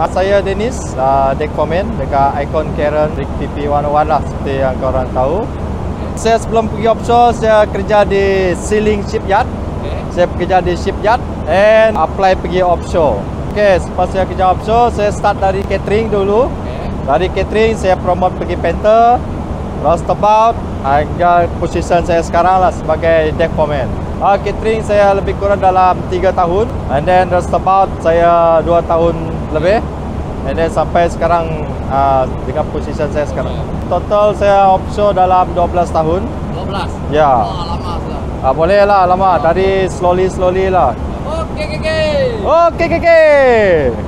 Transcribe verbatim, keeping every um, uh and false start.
saya Dennis, uh, deck foreman dekat Icon Karen Rig P P seratus satu lah, seperti yang korang tahu. Saya sebelum pergi offshore, saya kerja di Sealing Shipyard. Okay. Saya bekerja di shipyard and apply pergi offshore. Okay, selepas saya kerja offshore, saya start dari catering dulu. Okay. Dari catering, saya promote pergi painter, roustabout, hingga position saya sekarang lah sebagai deck foreman. Uh, catering saya lebih kurang dalam tiga tahun, and then roustabout saya dua tahun lebih, and then sampai sekarang uh, dengan position saya sekarang. Total saya offshore dalam dua belas tahun. dua belas? Ya. Oh, lama sudah. Uh, boleh lah lama, dari slowly slowly lah. Oke, oke, oke. Oke, oke, oke.